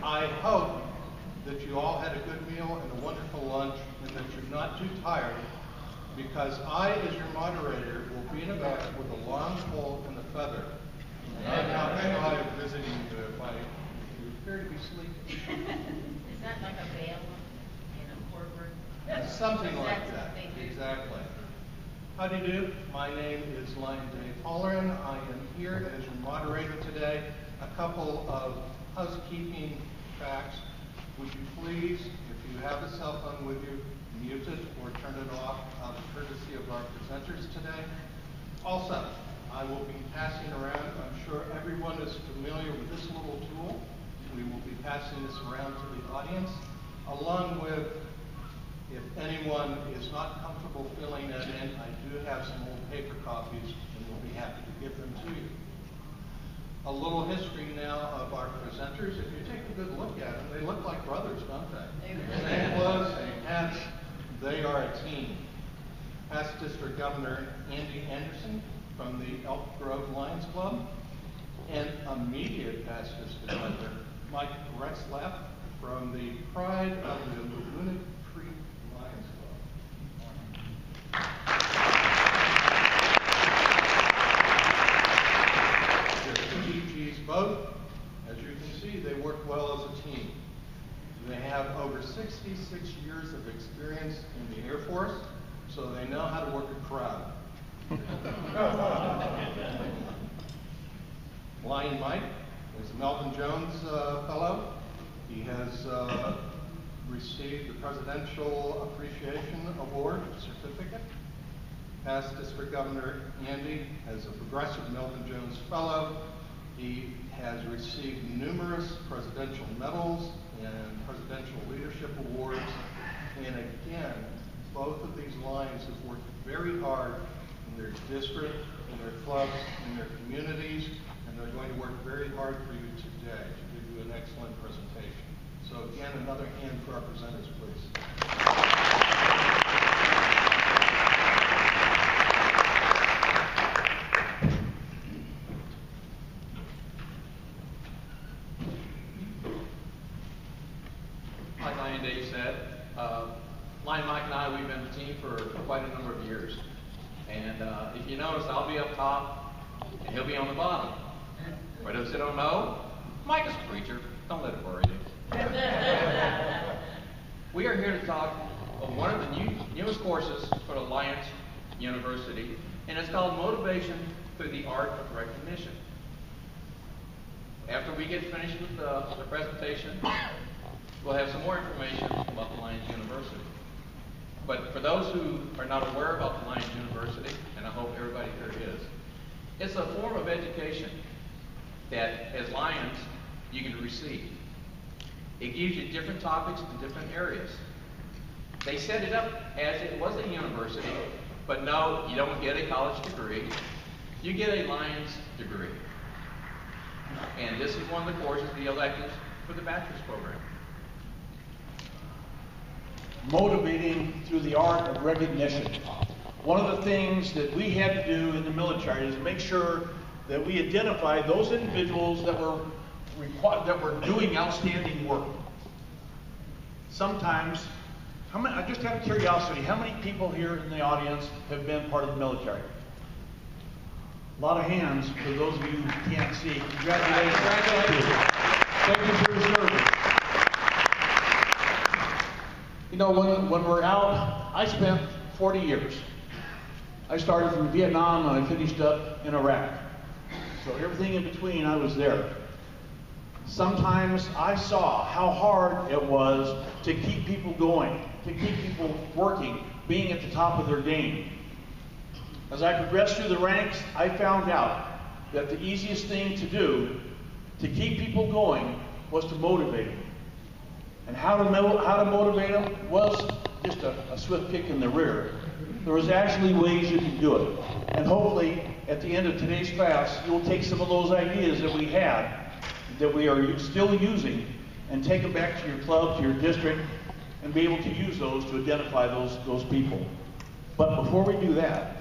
I hope that you all had a good meal and a wonderful lunch and that you're not too tired, because I, as your moderator, will be in a back with a long pole and a feather. And I'm not shy of visiting you if you appear to be sleeping. Is that like a veil in a courtroom? Something like that, exactly. How do you do? My name is Lion Dave Holleran. I am here as your moderator today. A couple of housekeeping facts. Would you please, if you have a cell phone with you, mute it or turn it off out of courtesy of our presenters today. Also, I will be passing around, I'm sure everyone is familiar with this little tool. We will be passing this around to the audience, along with, if anyone is not comfortable filling that in, I do have some old paper copies and we'll be happy to give them to you. A little history now of our presenters. If you take a good look at them, they look like brothers, don't they? Same clothes, same hats. They are a team. Past District Governor Andy Anderson from the Elk Grove Lions Club, and immediate past District Governor Mike Retzlaff from the Pride of the Laguna Creek Lions Club. Both, as you can see, they work well as a team. They have over 66 years of experience in the Air Force, so they know how to work a crowd. Lion Mike is a Melvin Jones Fellow. He has received the Presidential Appreciation Award certificate. Past District Governor Andy is a Progressive Melvin Jones Fellow. He has received numerous presidential medals and presidential leadership awards. And again, both of these Lions have worked very hard in their district, in their clubs, in their communities, and they're going to work very hard for you today to give you an excellent presentation. So again, another hand for our presenters, please. Lion Mike and I, we've been a team for quite a number of years. And if you notice, I'll be up top and he'll be on the bottom. For those that don't know, Mike is a preacher. Don't let it worry you. We are here to talk of one of the newest courses for the Lions University, and it's called Motivation Through the Art of Recognition. After we get finished with the presentation, we'll have some more information about the Lions University. But for those who are not aware about the Lions University, and I hope everybody here is, it's a form of education that, as Lions, you can receive. It gives you different topics in different areas. They set it up as it was a university, but no, you don't get a college degree. You get a Lions degree. And this is one of the courses, the electives, for the bachelor's program. Motivating through the art of recognition. One of the things that we had to do in the military is make sure that we identified those individuals that were doing outstanding work. Sometimes, I just have curiosity, how many people here in the audience have been part of the military? A lot of hands for those of you who can't see. Congratulations. Thank you for your service. You know, when we're out, I spent 40 years. I started from Vietnam and I finished up in Iraq. So everything in between, I was there. Sometimes I saw how hard it was to keep people going, to keep people working, being at the top of their game. As I progressed through the ranks, I found out that the easiest thing to do to keep people going was to motivate them. And how to motivate them was just a swift kick in the rear. There was actually ways you could do it. And hopefully, at the end of today's class, you'll take some of those ideas that we had, that we are still using, and take them back to your club, to your district, and be able to use those to identify those people. But before we do that,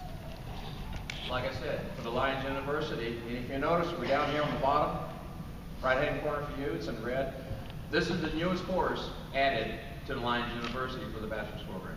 like I said, for the Lions University, and if you notice, we're down here on the bottom. Right-hand corner for you, it's in red. This is the newest course added to the Lions University for the bachelor's program.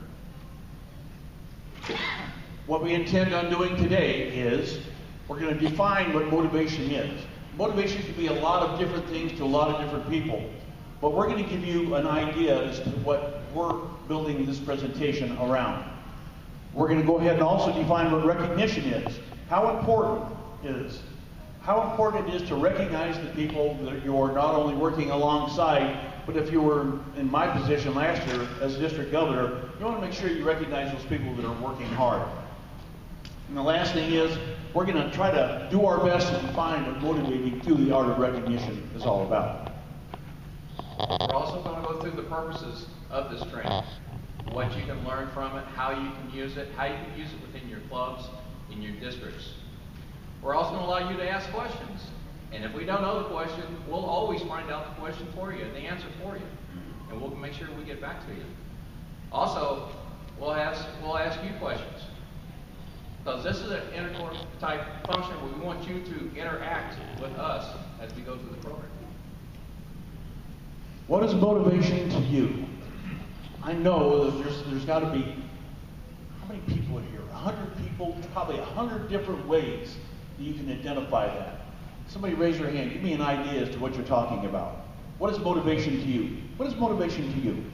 What we intend on doing today is we're going to define what motivation is. Motivation can be a lot of different things to a lot of different people, but we're going to give you an idea as to what we're building this presentation around. We're going to go ahead and also define what recognition is, how important it is, how important it is to recognize the people that you're not only working alongside, but if you were in my position last year as district governor, you want to make sure you recognize those people that are working hard. And the last thing is, we're going to try to do our best to define what motivating through the art of recognition is all about. We're also going to go through the purposes of this training, what you can learn from it, how you can use it, how you can use it within your clubs, in your districts. We're also going to allow you to ask questions. And if we don't know the question, we'll always find out the question for you, the answer for you. And we'll make sure we get back to you. Also, we'll ask you questions. Because this is an intercourse type function where we want you to interact with us as we go through the program. What is motivation to you? I know that there's got to be, how many people are here? 100 people, probably 100 different ways that you can identify that. Somebody raise your hand. Give me an idea as to what you're talking about. What is motivation to you? What is motivation to you?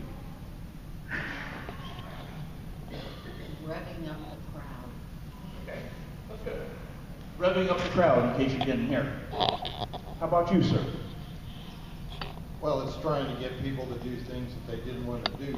Revving up the crowd. Okay, that's good. Revving up the crowd, in case you didn't hear. How about you, sir? Well, it's trying to get people to do things that they didn't want to do.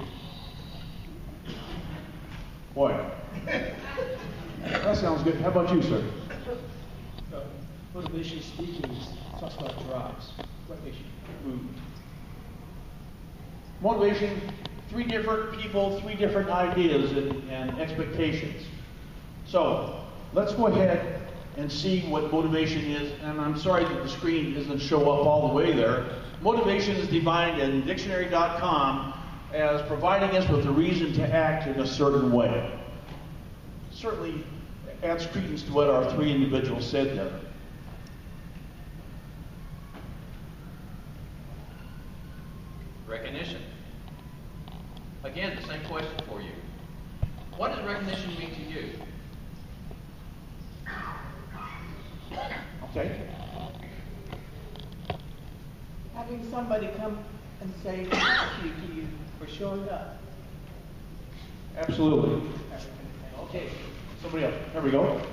Boy, that sounds good. How about you, sir? Motivation speaking talks about drives. What makes you move? Motivation, three different people, three different ideas and expectations. So, let's go ahead and see what motivation is. And I'm sorry that the screen doesn't show up all the way there. Motivation is defined in dictionary.com as providing us with a reason to act in a certain way. Certainly adds credence to what our three individuals said there. Recognition. Again, the same question for you. What does recognition mean to you? Okay. Having somebody come and say thank you to you for showing up. Absolutely. Okay. Somebody else. There we go.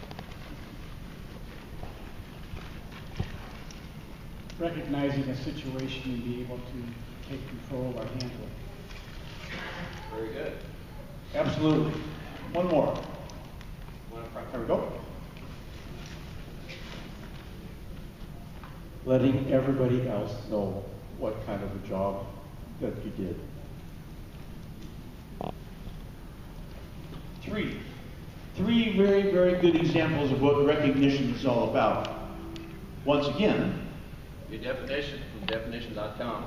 Recognizing a situation and be able to take control or handle it. Very good. Absolutely. One more. There we go. Letting everybody else know what kind of a job that you did. Three very, very good examples of what recognition is all about. Once again, Your definition from definition.com.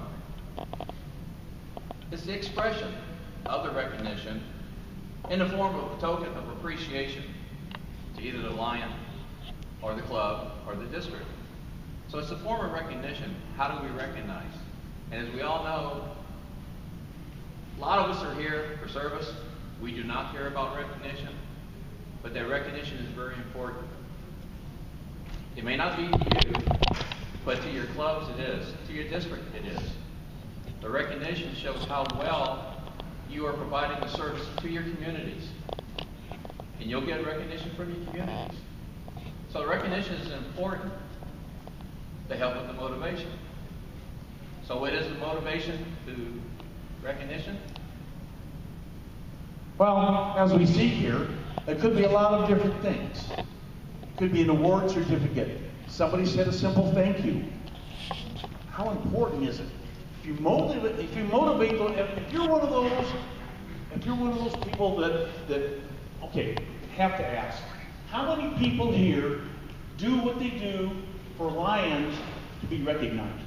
It's the expression of the recognition in the form of a token of appreciation to either the Lion or the club or the district. So it's a form of recognition. How do we recognize? And as we all know, a lot of us are here for service. We do not care about recognition, but that recognition is very important. It may not be to you, but to your clubs it is. To your district it is. The recognition shows how well you are providing the service to your communities. And you'll get recognition from your communities. So recognition is important to help with the motivation. So what is the motivation to recognition? well, as we see here, it could be a lot of different things. It could be an award certificate. Somebody said a simple thank you. How important is it? If you motivate, if you're one of those people that okay, have to ask, how many people here do what they do for Lions to be recognized?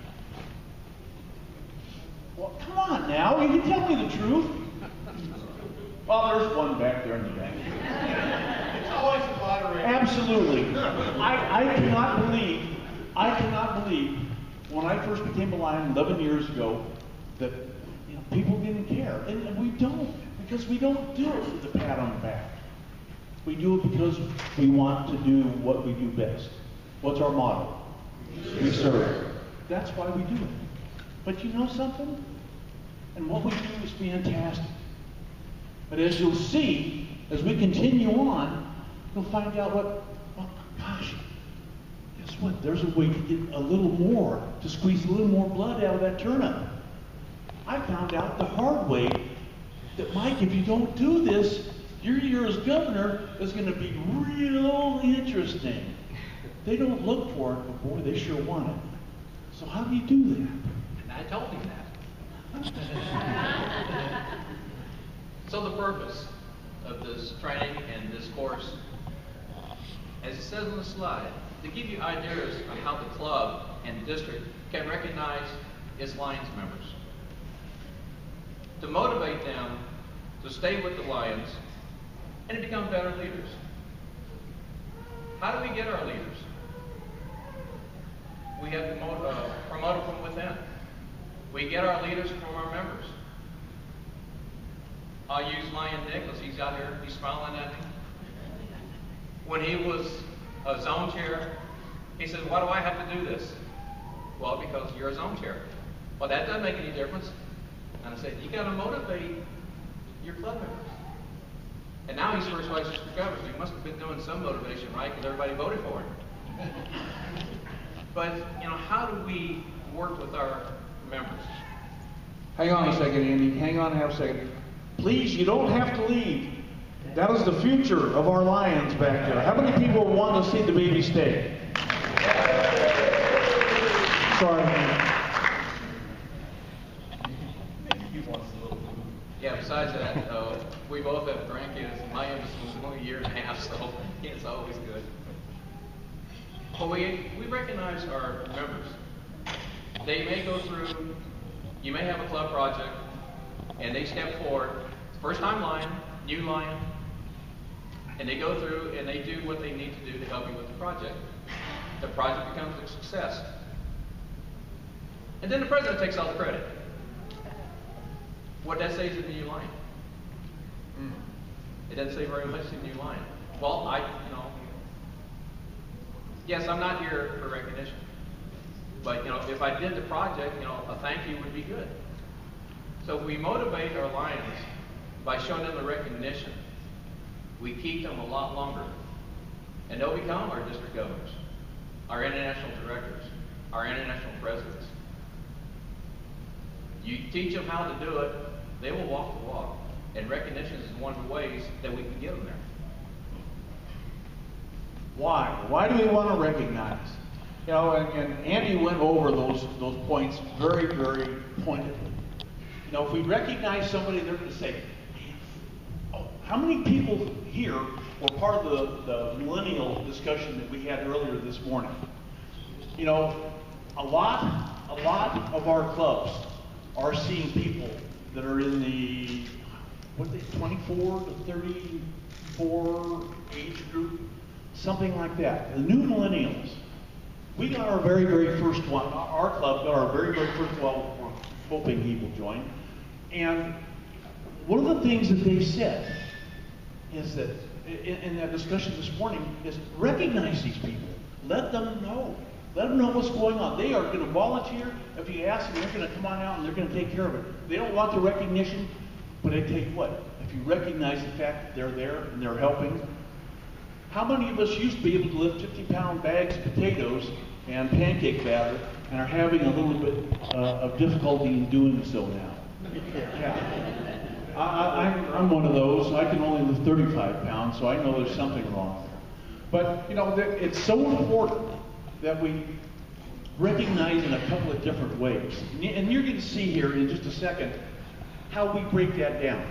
Well, come on now, you can tell me the truth. Well, there's one back there in the back. It's always a moderator. Absolutely. I cannot believe when I first became a Lion 11 years ago, that people didn't care. And we don't, because we don't do it with a pat on the back. We do it because we want to do what we do best. What's our motto? We serve. That's why we do it. But you know something? And what we do is fantastic. But as you'll see, as we continue on, you'll find out gosh, guess what? There's a way to get a little more, to squeeze a little more blood out of that turnip. I found out the hard way that, Mike, if you don't do this, your year as governor is going to be real interesting. They don't look for it, but boy, they sure want it. So how do you do that? And I told him that. So the purpose of this training and this course, as it says on the slide, to give you ideas on how the club and district can recognize its Lions members, to motivate them to stay with the Lions and to become better leaders. How do we get our leaders? We have to promote from within. We get our leaders from our members. I'll use Lion Nicholas. He's out here. He's smiling at me. When he was a zone chair, he said, "Why do I have to do this?" "Well, because you're a zone chair." "Well, that doesn't make any difference." And I said, "You got to motivate your club members." And now he's first vice district governor, so he must have been doing some motivation, right? Because everybody voted for him. But, how do we work with our members? Hang on a second, Andy. Hang on half a second. Please, you don't have to leave. That is the future of our Lions back there. How many people want to see the baby stay? Sorry. Yeah, besides that, we both have grandkids. My youngest was only a year and a half, so it's always good. But we recognize our members. They may go through, you may have a club project, and they step forward, first time Lion, new Lion, and they go through and they do what they need to do to help you with the project. The project becomes a success. And then the president takes all the credit. What that say to the new Lion? It doesn't say very much to the new Lion. Well, yes, I'm not here for recognition. But, if I did the project, a thank you would be good. So if we motivate our Lions by showing them the recognition, we keep them a lot longer. And they'll become our district governors, our international directors, our international presidents. You teach them how to do it, they will walk the walk. And recognition is one of the ways that we can get them there. Why? Why do we want to recognize? And Andy went over those points very, very pointedly. If we recognize somebody, they're going to say, "Oh, how many people here were part of the millennial discussion that we had earlier this morning?" A lot of our clubs are seeing people that are in the 24 to 34 age group, something like that. The new millennials. We got our very, very first one. Our club got our very, very first one. We're hoping he will join. And one of the things that they said is that, in that discussion this morning, is recognize these people. Let them know. Let them know what's going on. They are going to volunteer. If you ask them, they're going to come on out and they're going to take care of it. They don't want the recognition, but I tell you what, if you recognize the fact that they're there and they're helping. How many of us used to be able to lift 50-pound bags of potatoes and pancake batter and are having a little bit of difficulty in doing so now? Yeah. I'm one of those. I can only lift 35 pounds, so I know there's something wrong there. But, it's so important that we recognize in a couple of different ways. And you're going to see here in just a second how we break that down.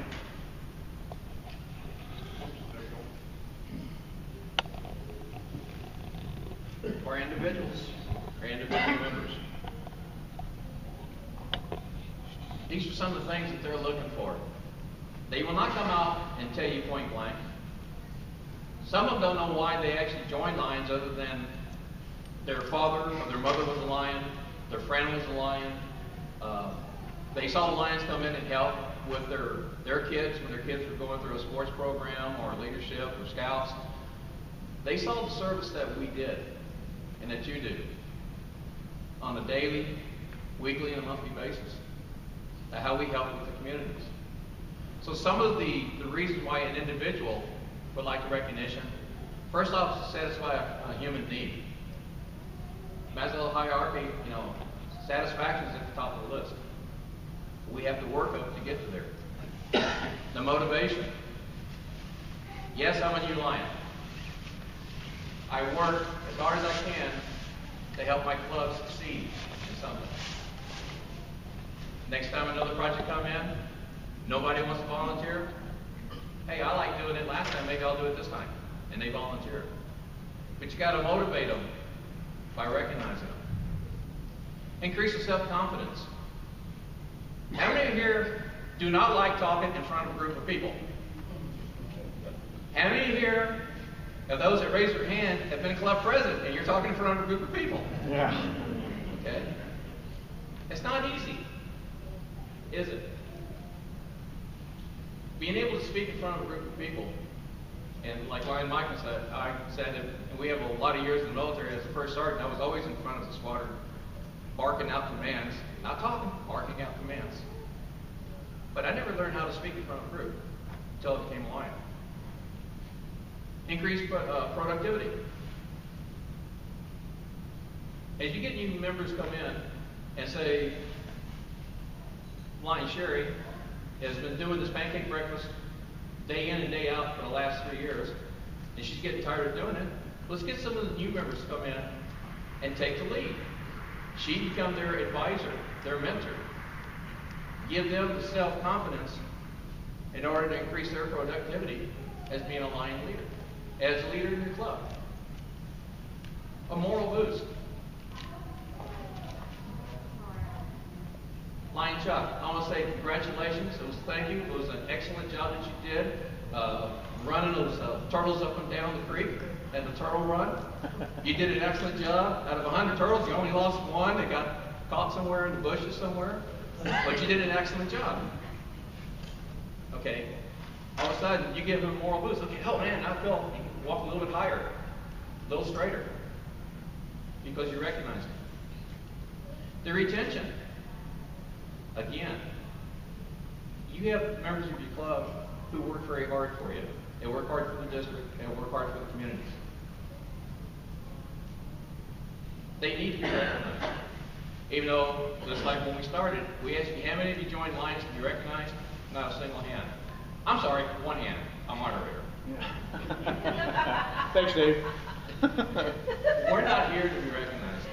Or individuals, or individual members. These are some of the things that they're looking for. They will not come out and tell you point blank. Some of them don't know why they actually joined Lions other than their father or their mother was a Lion, Their friend was a Lion. They saw the Lions come in and help with their kids when their kids were going through a sports program or leadership or scouts. They saw the service that we did and that you do on a daily, weekly, and monthly basis, how we help with the communities. So some of the reasons why an individual would like the recognition, first off, satisfy a human need. Maslow hierarchy, satisfaction is at the top of the list. We have to work up to get to there. The motivation. Yes, I'm a new Lion. I work as hard as I can to help my club succeed in something. Next time another project comes in, nobody wants to volunteer. Hey, I like doing it last time, maybe I'll do it this time. And they volunteer. But you got to motivate them by recognizing them. Increase the self-confidence. How many here do not like talking in front of a group of people? How many here of those that raise their hand have been a club president and you're talking in front of a group of people? Yeah. Okay? It's not easy, is it? Being able to speak in front of a group of people, and like Lion Michael said, and we have a lot of years in the military as a first sergeant, I was always in front of the squadron, barking out commands, not talking, barking out commands. But I never learned how to speak in front of a group until I became a Lion. Increase productivity. As you get new members come in and say, Lion Sherry has been doing this pancake breakfast day in and day out for the last 3 years, and she's getting tired of doing it. Let's get some of the new members to come in and take the lead. She become their advisor, their mentor. Give them the self-confidence in order to increase their productivity as being a Lion leader, as a leader in your club. A moral boost. Lion Chuck, I want to say congratulations. It was thank you. It was an excellent job that you did running those turtles up and down the creek and the turtle run. You did an excellent job. Out of 100 turtles, you only lost one. They got caught somewhere in the bushes somewhere. But you did an excellent job. Okay. All of a sudden, you give them a moral boost. Okay, oh man, I feel you can walk a little bit higher, a little straighter, because you recognize it. The retention. Again, you have members of your club who work very hard for you. They work hard for the district and work hard for the communities. They need to be recognized. Even though, just like when we started, we asked you how many of you joined Lions to be recognized? Not a single hand. I'm sorry, one hand. I'm moderator. Yeah. Thanks, Dave. We're not here to be recognized.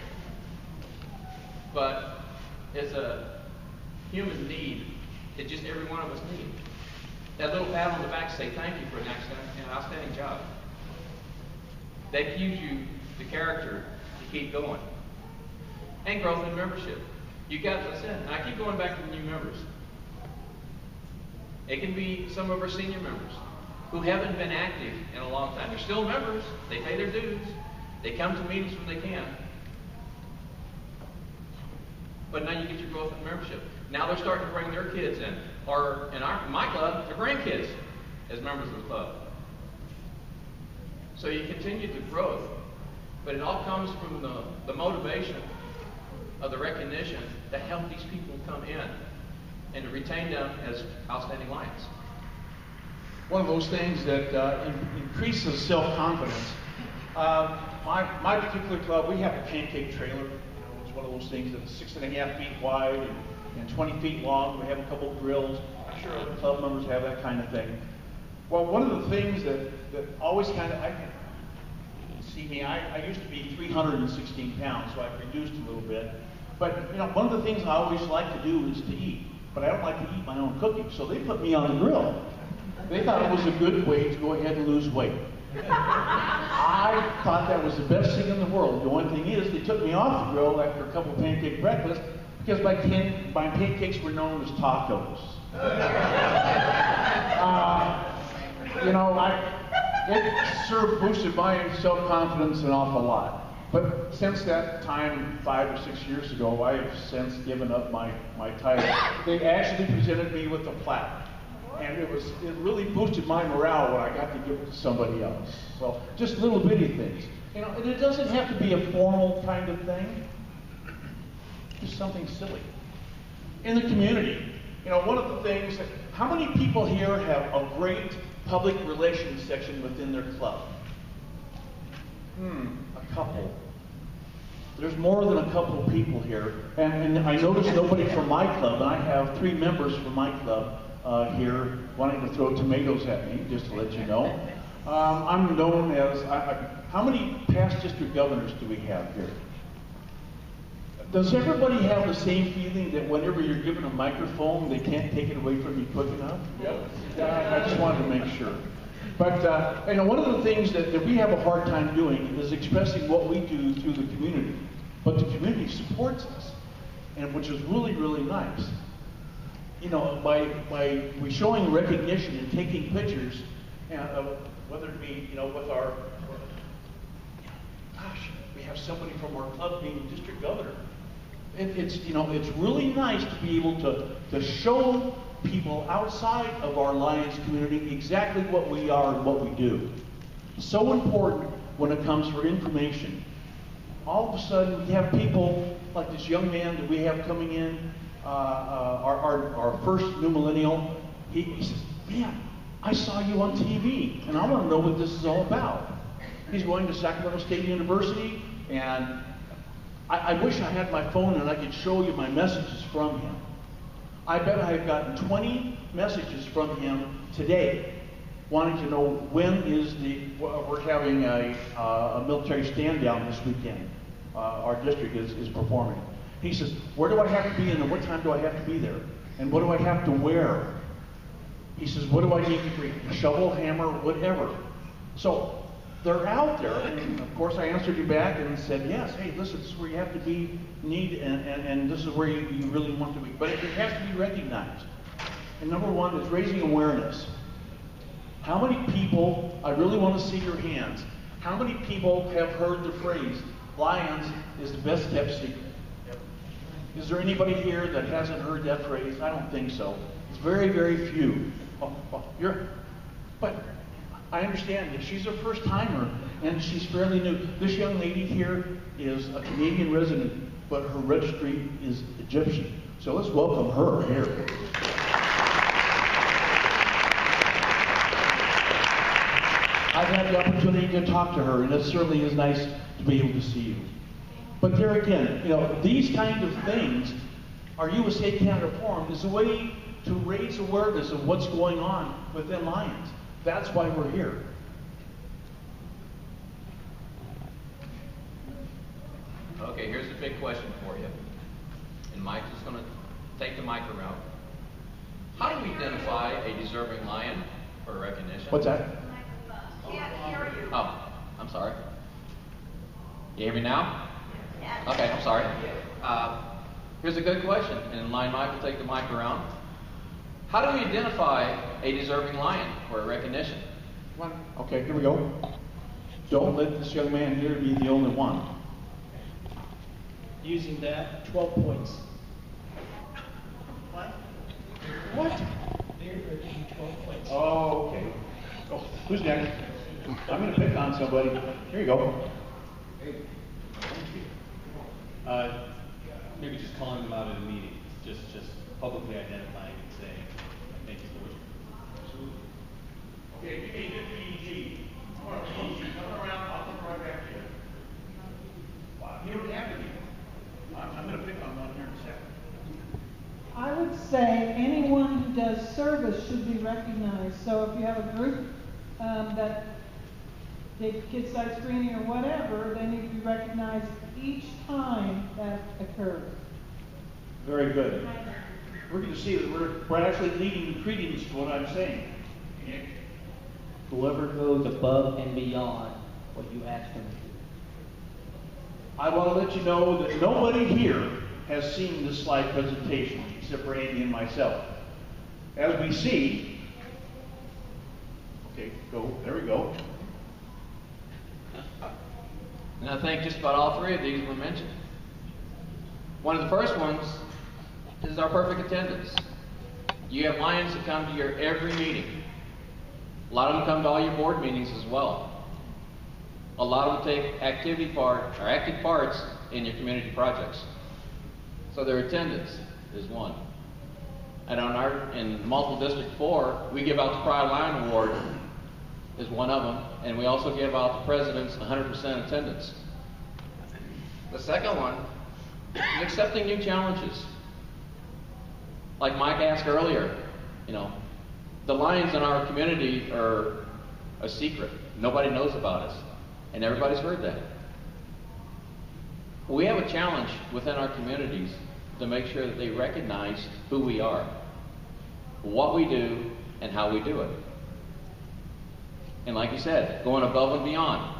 But it's a human need that just every one of us need. That little pat on the back to say thank you for an outstanding job. That gives you the character to keep going. And growth in membership. You got this in. And I keep going back to the new members. It can be some of our senior members who haven't been active in a long time. They're still members. They pay their dues. They come to meetings when they can. But now you get your growth in membership. Now they're starting to bring their kids in. Or in my club, their grandkids as members of the club. So you continue the growth. But it all comes from the motivation of the recognition to help these people come in and to retain them as outstanding Lions. One of those things that increases self-confidence. My particular club, we have a pancake trailer. It's one of those things that's 6.5 feet wide and 20 feet long. We have a couple of grills. I'm sure other club members have that kind of thing. Well, one of the things that always kind of, I used to be 316 pounds, so I've reduced a little bit. But, one of the things I always like to do is to eat. But I don't like to eat my own cooking, so they put me on the grill. They thought it was a good way to go ahead and lose weight. I thought that was the best thing in the world. The only thing is, they took me off the grill after a couple of pancake breakfasts because my pancakes were known as tacos. It sort of boosted my self-confidence an awful lot. But since that time, 5 or 6 years ago, I have since given up my title. They actually presented me with a plaque. And it really boosted my morale when I got to give it to somebody else. So just little bitty things. You know, and it doesn't have to be a formal kind of thing. Just something silly. In the community, you know, one of the things that, how many people here have a great public relations section within their club? A couple. There's more than a couple of people here. And I noticed nobody from my club, and I have 3 members from my club here wanting to throw tomatoes at me, just to let you know. I'm known as, how many past district governors do we have here? Does everybody have the same feeling that whenever you're given a microphone, they can't take it away from you quick enough? Yep. I just wanted to make sure. But you know, one of the things that we have a hard time doing is expressing what we do through the community. But the community supports us, and which is really, really nice. You know, by showing recognition and taking pictures, whether it be, you know, with our, gosh, we have somebody from our club being district governor. It's you know, it's really nice to be able to show people outside of our Lions community exactly what we are and what we do. So important when it comes for information. All of a sudden, we have people like this young man that we have coming in, our first new millennial. He says, "Man, I saw you on TV, and I want to know what this is all about." He's going to Sacramento State University, and I wish I had my phone and I could show you my messages from him. I bet I have gotten 20 messages from him today, wanting to know when is we're having a military stand down this weekend. Our district is performing. He says, "Where do I have to be and what time do I have to be there? And what do I have to wear?" He says, "What do I need to bring? A shovel, hammer, whatever." So they're out there, and of course I answered you back and said, "Yes, hey, listen, this is where you have to be, and this is where you really want to be." But it has to be recognized. And number one is raising awareness. How many people, I really want to see your hands, how many people have heard the phrase, "Lions is the best kept secret"? Is there anybody here that hasn't heard that phrase? I don't think so. It's very, very few. But I understand that she's a first timer and she's fairly new. This young lady here is a Canadian resident, but her registry is Egyptian. So let's welcome her here. I've had the opportunity to talk to her, and it certainly is nice to be able to see you. But there again, you know, these kind of things, our USA Canada Forum is a way to raise awareness of what's going on within Lions. That's why we're here. Okay, here's the big question for you. And Mike's just going to take the mic around. How do we identify a deserving Lion for recognition? What's that? Can't hear you. Oh, I'm sorry. You hear me now? Okay, I'm sorry. Here's a good question, and Mike will take the mic around. How do we identify a deserving Lion for a recognition? Okay, here we go. Don't let this young man here be the only one. Using that, 12 points. What? They're getting 12 points. Oh, okay. Oh, who's next? I'm going to pick on somebody. Here you go. Maybe just calling them out at a meeting, just publicly identifying and saying, "Thank you for it." Okay, you need good PG. Come around, I'll come right back here. Wow, you don't have to be. I'm going to pick on one here in a second. I would say anyone who does service should be recognized. So if you have a group that did kids side screening or whatever, they need to be recognized each time that occurs. Very good. We're going to see that we're actually leading credence to what I'm saying. Whoever goes above and beyond what you ask them to do. I want to let you know that nobody here has seen this slide presentation except for Andy and myself. As we see, okay, go, there we go. And I think just about all three of these were mentioned. One of the first ones is our perfect attendance. You have Lions that come to your every meeting. A lot of them come to all your board meetings as well. A lot of them take active parts in your community projects. So their attendance is one. And in Multiple District 4, we give out the Pride Lion Award is one of them, and we also give out the President's 100% attendance. The second one is accepting new challenges. Like Mike asked earlier, the Lions in our community are a secret. Nobody knows about us, and everybody's heard that. We have a challenge within our communities to make sure that they recognize who we are, what we do, and how we do it. And like you said, going above and beyond.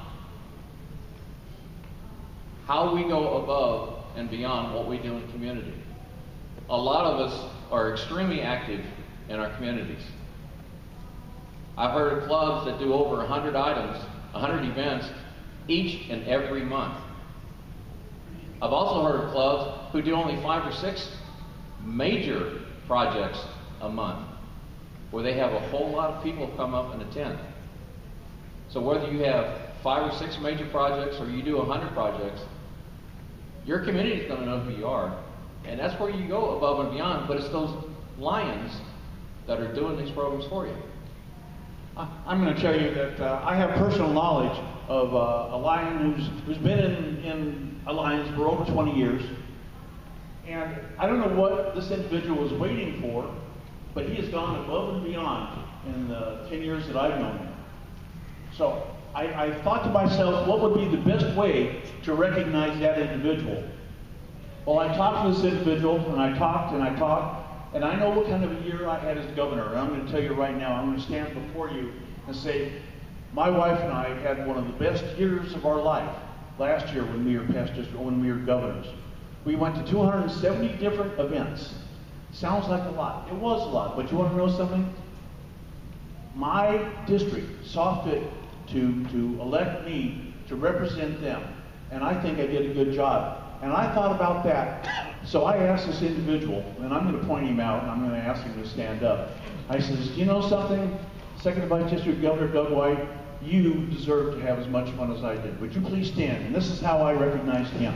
How we go above and beyond what we do in the community. A lot of us are extremely active in our communities. I've heard of clubs that do over 100 items, 100 events each and every month. I've also heard of clubs who do only 5 or 6 major projects a month, where they have a whole lot of people come up and attend. So whether you have 5 or 6 major projects or you do 100 projects, your community is going to know who you are. And that's where you go above and beyond, but it's those Lions that are doing these programs for you. I'm going to tell you that I have personal knowledge of a Lion who's been in Lions for over 20 years. And I don't know what this individual was waiting for, but he has gone above and beyond in the 10 years that I've known him. So I thought to myself, what would be the best way to recognize that individual? Well, I talked to this individual, and I talked, and I know what kind of a year I had as governor. And I'm going to tell you right now, I'm going to stand before you and say, my wife and I had one of the best years of our life last year when we were governors. We went to 270 different events. Sounds like a lot. It was a lot, but you want to know something? My district saw fit to elect me to represent them, and I think I did a good job. And I thought about that, so I asked this individual, and I'm going to point him out, and I'm going to ask him to stand up. I says, do you know something? Second Vice District Governor Doug White, you deserve to have as much fun as I did. Would you please stand? And this is how I recognized him.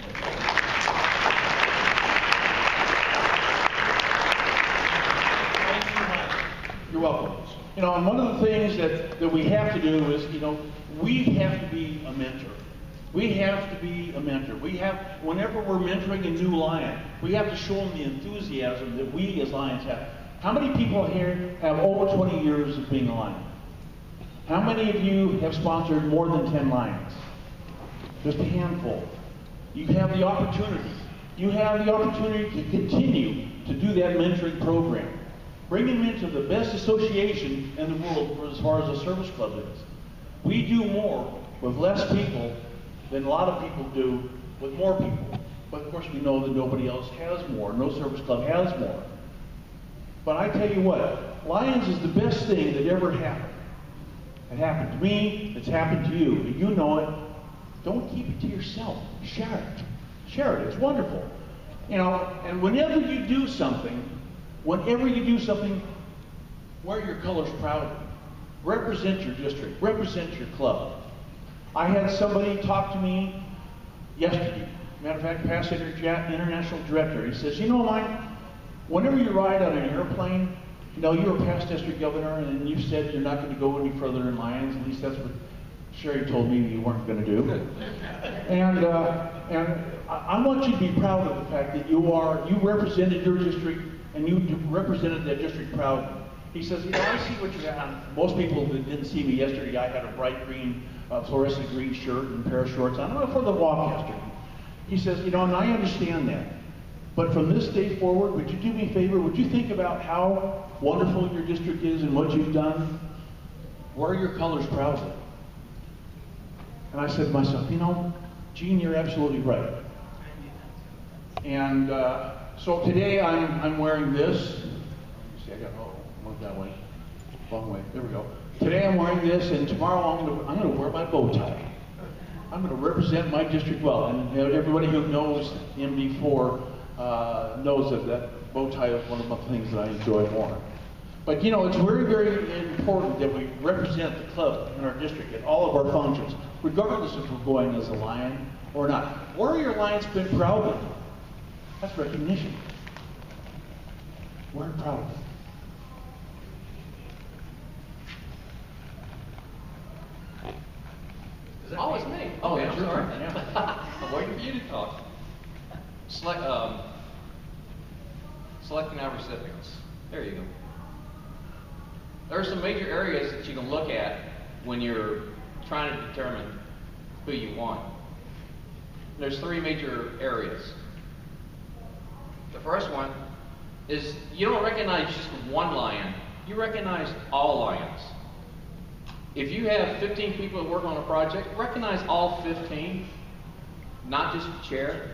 You're welcome. And one of the things that we have to do is, we have to be a mentor. We have to be a mentor. Whenever we're mentoring a new Lion, we have to show them the enthusiasm that we as Lions have. How many people here have over 20 years of being a Lion? How many of you have sponsored more than 10 Lions? Just a handful. You have the opportunity. You have the opportunity to continue to do that mentoring program. Bring them into the best association in the world as far as a service club is. We do more with less people than a lot of people do with more people. But of course we know that nobody else has more. No service club has more. But I tell you what, Lions is the best thing that ever happened. It happened to me, it's happened to you. And you know it. Don't keep it to yourself. Share it. Share it. It's wonderful. And whenever you do something, wear your colors proudly. Represent your district. Represent your club. I had somebody talk to me yesterday. Matter of fact, past international director. He says, Mike, whenever you ride on an airplane, you're a past district governor, and you said you're not going to go any further in Lions. At least that's what Sherry told me you weren't going to do. And I want you to be proud of the fact that you represented your district, and you represented that district proudly. He says, I see what you have. Most people that didn't see me yesterday, I had a bright green, fluorescent green shirt and a pair of shorts on. I went for the walk yesterday. He says, and I understand that. But from this day forward, would you do me a favor? Would you think about how wonderful your district is and what you've done? Wear your colors proudly. And I said to myself, Gene, you're absolutely right. And so today I'm wearing this. See, I went that way. Wrong way. There we go. Today I'm wearing this, and tomorrow I'm going to wear my bow tie. I'm going to represent my district well, and everybody who knows MD4 knows that bow tie is one of the things that I enjoy more. But you know, it's very, very important that we represent the club in our district at all of our functions, regardless if we're going as a Lion or not. Warrior Lion's been proud of it. That's recognition. We're proud of it. Oh, it's me. Oh, Okay, it's I'm your sorry. turn, yeah. I'm waiting for you to talk. Selecting our recipients. There you go. There are some major areas that you can look at when you're trying to determine who you want. There's three major areas. The first one is you don't recognize just one lion, you recognize all lions. If you have 15 people that work on a project, recognize all 15, not just the chair.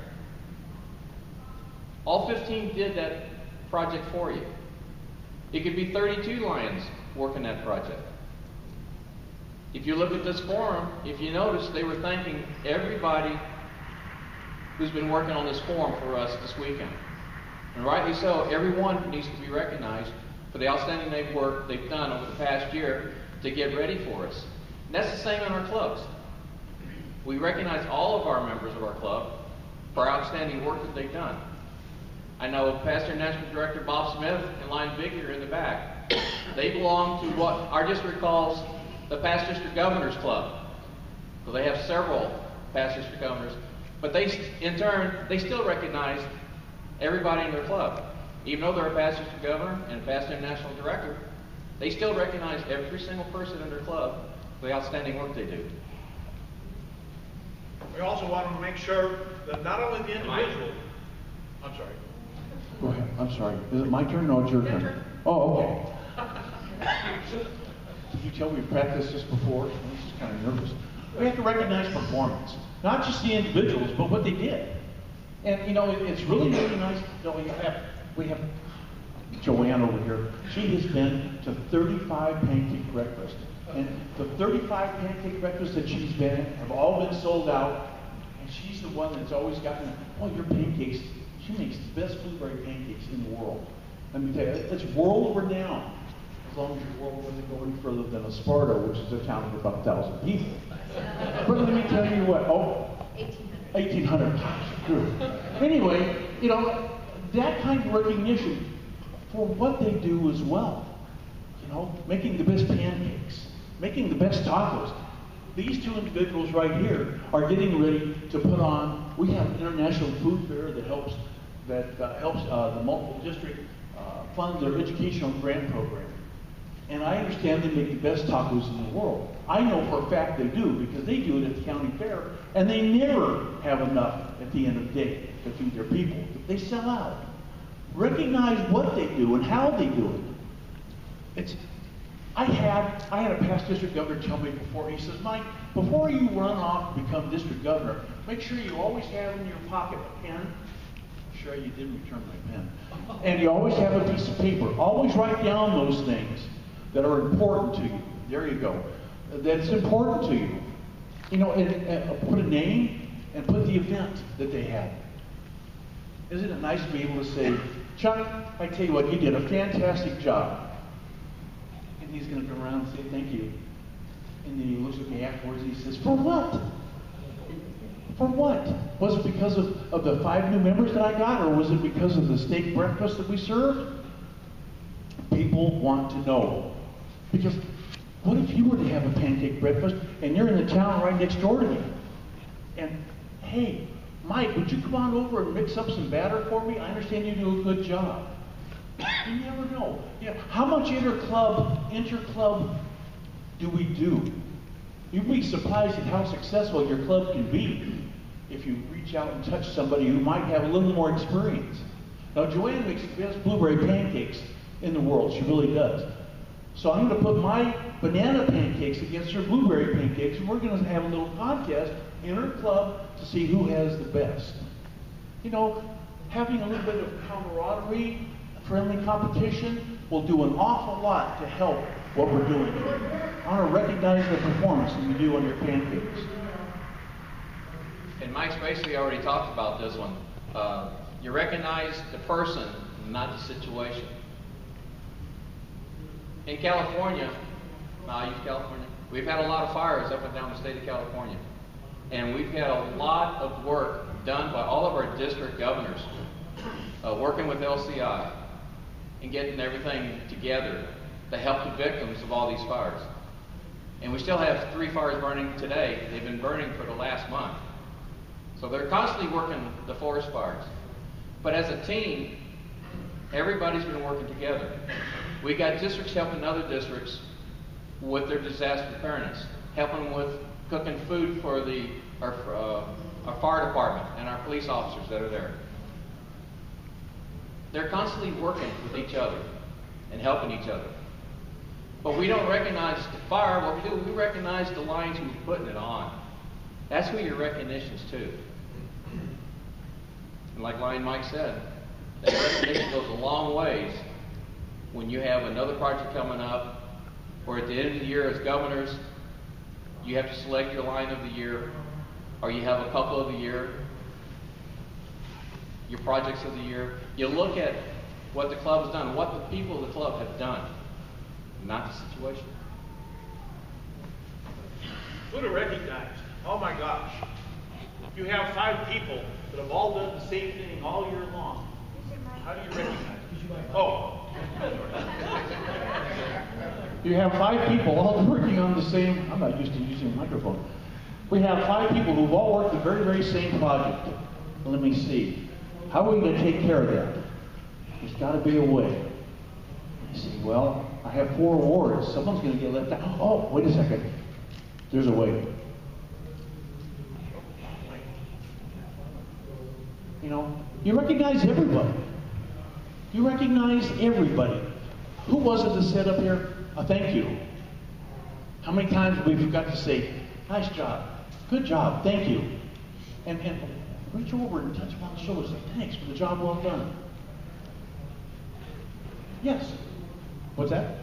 All 15 did that project for you. It could be 32 lions working that project. If you look at this forum, if you notice, they were thanking everybody who's been working on this forum for us this weekend. And rightly so, everyone needs to be recognized for the outstanding work they've done over the past year to get ready for us. And that's the same in our clubs. We recognize all of our members of our club for outstanding work that they've done. I know Pastor and National Director Bob Smith and Lion Vicky are in the back. They belong to what our district calls the Past District Governors Club. So they have several Past District Governors, but they, in turn, they still recognize everybody in their club. Even though they're a Past District Governor and a Past National Director, they still recognize every single person in their club for the outstanding work they do. We also want to make sure that not only the individual, I'm sorry. Go ahead. I'm sorry. Is it my turn? No, it's your turn. Oh, okay. Did you tell me we practiced this before? I'm just kind of nervous. We have to recognize performance, not just the individuals, but what they did. And you know, it's really, really nice. You know, we have Joanne over here. She has been to 35 pancake breakfasts, and the 35 pancake breakfasts that she's been in have all been sold out. And she's the one that's always gotten, oh, your pancakes. She makes the best blueberry pancakes in the world. Let me tell you, it's world renowned. As long as you're world doesn't go any further than Esparta, which is a town of about 1,000 people. But let me tell you what, 1,800. Anyway, you know, that kind of recognition for what they do as well. You know, making the best pancakes, making the best tacos. These two individuals right here are getting ready to put on, we have an international food fair that helps the multiple district fund their educational grant program. And I understand they make the best tacos in the world. I know for a fact they do, because they do it at the county fair, and they never have enough at the end of the day to feed their people. They sell out. Recognize what they do and how they do it. I had a past district governor tell me before, he says, Mike, before you run off and become district governor, make sure you always have in your pocket a pen. I'm sure you didn't return my pen. And you always have a piece of paper. Always write down those things that are important to you. There you go. That's important to you. You know, and put a name and put the event that they had. Isn't it nice to be able to say, Chuck, I tell you what, you did a fantastic job. And he's going to come around and say, thank you. And then he looks at me afterwards and he says, for what? For what? Was it because of the 5 new members that I got, or was it because of the steak breakfast that we served? People want to know. Because what if you were to have a pancake breakfast and you're in the town right next door to me? And, hey, Mike, would you come on over and mix up some batter for me? I understand you do a good job. You never know. You know, how much inter-club do we do? You'd be surprised at how successful your club can be if you reach out and touch somebody who might have a little more experience. Now, Joanne makes the best blueberry pancakes in the world. She really does. So I'm going to put my banana pancakes against her blueberry pancakes, and we're going to have a little contest in her club to see who has the best. You know, having a little bit of camaraderie, friendly competition will do an awful lot to help what we're doing here. I want to recognize the performance that you do on your pancakes. and Mike's basically already talked about this one. You recognize the person, not the situation. In California, I use California, we've had a lot of fires up and down the state of California. And we've had a lot of work done by all of our district governors, working with LCI and getting everything together to help the victims of all these fires. And we still have 3 fires burning today. They've been burning for the last month. So they're constantly working the forest fires. But as a team, everybody's been working together. We got districts helping other districts with their disaster preparedness, helping them with cooking food for our fire department and our police officers that are there. They're constantly working with each other and helping each other. But we don't recognize the fire. What we do, we recognize the Lions who's putting it on. That's who your recognition is to. And like Lion Mike said, that recognition goes a long ways when you have another project coming up, or at the end of the year as governors, you have to select your line of the year, or you have a couple of the year, your projects of the year. You look at what the club has done, what the people of the club have done, not the situation. Who to recognize? Oh my gosh. You have 5 people that have all done the same thing all year long. How do you recognize them? Oh. You have 5 people all working on the same, I'm not used to using a microphone. We have 5 people who've all worked the very, very same project. Let me see. How are we going to take care of that? There's got to be a way. You see, well, I have 4 awards. Someone's going to get left out. Oh, wait a second. There's a way. You know, you recognize everybody. You recognize everybody. Who was it that said up here, thank you? How many times have we forgot to say, nice job, good job, thank you? And reach over and touch them on the shoulder and say, thanks for the job well done. Yes. What's that?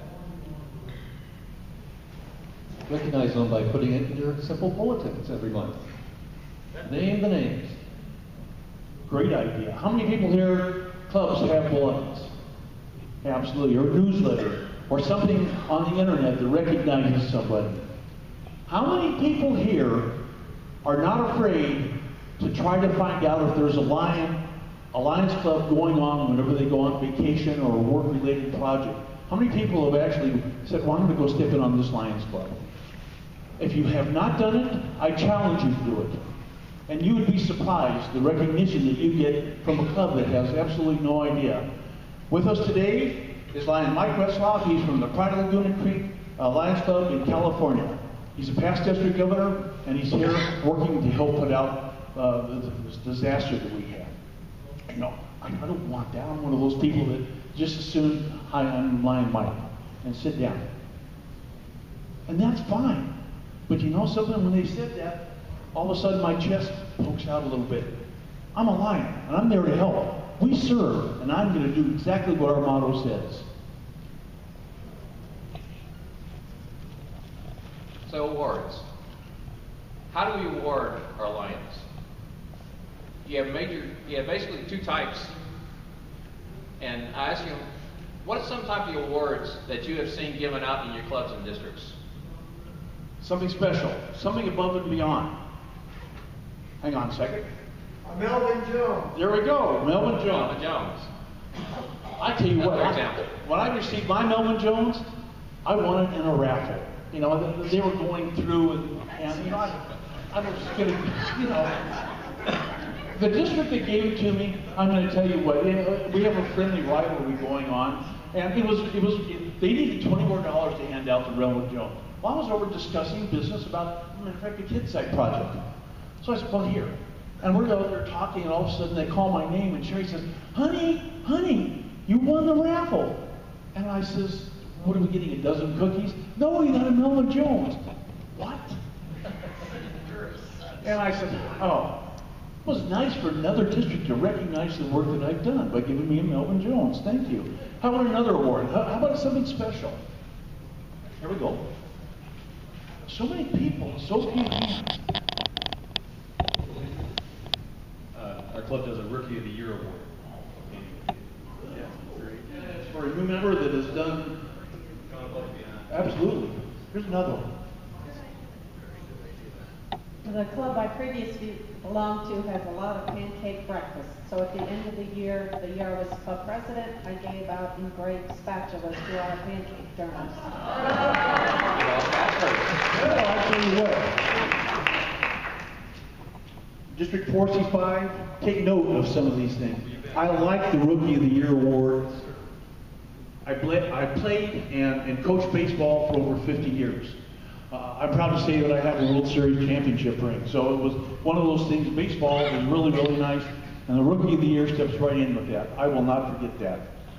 Recognize them by putting it in your simple bulletins every month. Name the names. Great idea. How many people here, clubs, have bulletins? Absolutely. Or a newsletter, or something on the internet that recognizes somebody. How many people here are not afraid to try to find out if there's a Lions Club going on whenever they go on vacation or a work-related project? How many people have actually said, well, I'm going to go step in on this Lions Club? If you have not done it, I challenge you to do it. And you would be surprised the recognition that you get from a club that has absolutely no idea. With us today is Lion Mike Retzlaff. He's from the Pride of Laguna Creek Lions Club in California. He's a past district governor, and he's here working to help put out this disaster that we had. You know, I don't want that. I'm one of those people that just as soon, hi, I'm Lion Mike, and sit down. And that's fine. But you know something? When they said that, all of a sudden my chest pokes out a little bit. I'm a Lion, and I'm there to help. We serve, and I'm going to do exactly what our motto says. So awards. How do we award our Lions? You have basically 2 types. And I ask you, what are some type of awards that you have seen given out in your clubs and districts? Something special, something above and beyond. Hang on a second. Melvin Jones. There we go, Melvin Jones. Melvin Jones. I tell you what, Another example. when I received my Melvin Jones, I won it in a raffle. You know, they were going through, and you know, I was just going to, you know, the district that gave it to me, I'm going to tell you what, we have a friendly rivalry going on, and they needed $20 more to hand out to Melvin Jones. Well, I was over discussing business about, in fact, a kid site project. So I said, well, here. And we're out there talking, and all of a sudden they call my name, and Sherry says, honey, you won the raffle. And I says, what are we getting, a dozen cookies? No, you got a Melvin Jones. What? And I said, oh, it was nice for another district to recognize the work that I've done by giving me a Melvin Jones. Thank you. How about another award? How about something special? Here we go. So many people, so few hands. club does a Rookie of the Year award. For a new member that has done, absolutely. Here's another one. The club I previously belonged to has a lot of pancake breakfast. So at the end of the year I was club president, I gave out engraved spatulas to our pancake donors. Well, I'll tell you what. District 4C5, take note of some of these things. I like the Rookie of the Year award. I played and coached baseball for over 50 years. I'm proud to say that I have a World Series championship ring. So it was one of those things. Baseball is really, really nice, and the Rookie of the Year steps right in with that. I will not forget that.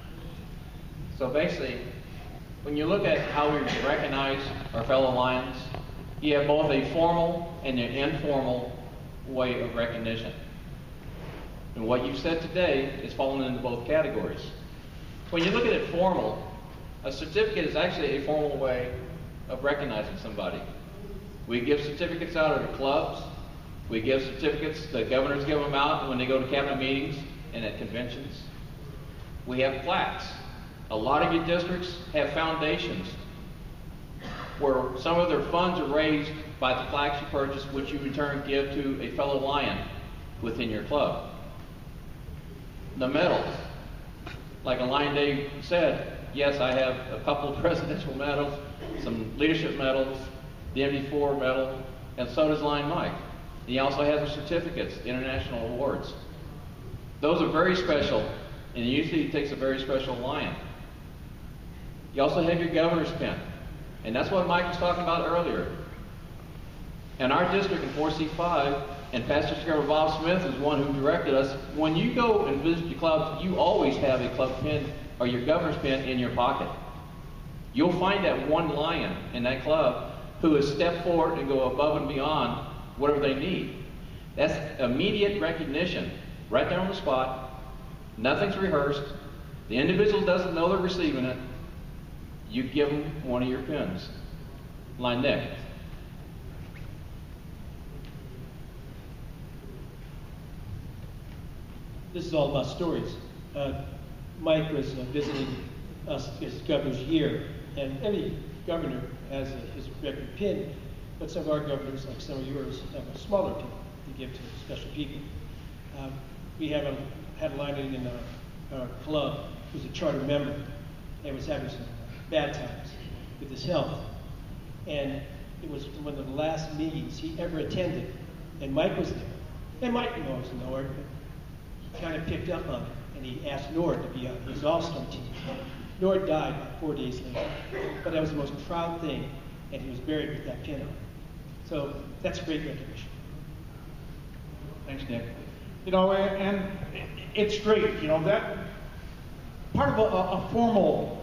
So basically, when you look at how we recognize our fellow Lions, you have both a formal and an informal way of recognition. And what you've said today is falling into both categories. When you look at it formal, a certificate is actually a formal way of recognizing somebody. We give certificates out at the clubs. We give certificates, the governors give them out when they go to cabinet meetings and at conventions. We have plaques. A lot of your districts have foundations where some of their funds are raised by the plaques you purchase, which you in turn give to a fellow Lion within your club. The medals, like Lion Dave said, yes, I have a couple of presidential medals, some leadership medals, the MD4 medal, and so does Lion Mike. He also has the certificates, international awards. Those are very special, and usually it takes a very special Lion. You also have your governor's pin, and that's what Mike was talking about earlier. In our district in 4C5, and past District Governor Bob Smith is one who directed us, when you go and visit your club, you always have a club pin or your governor's pin in your pocket. You'll find that one Lion in that club who has stepped forward and go above and beyond whatever they need. That's immediate recognition, right there on the spot. Nothing's rehearsed. The individual doesn't know they're receiving it. You give them one of your pins. Line Nick. This is all about stories. Mike was visiting us his governor's year, and every governor has his record pin, but some of our governors, like some of yours, have a smaller pin to give to special people. We had a lineman in our club who's a charter member and was having some bad times with his health. And it was one of the last meetings he ever attended, and Mike was there. And Mike knows Nord, but he kind of picked up on it, and he asked Nord to be on his all-star team. Nord died about 4 days later, but that was the most proud thing, and he was buried with that pin on. So that's great recognition. Thanks, Nick. You know, and it's great, you know, that part of a formal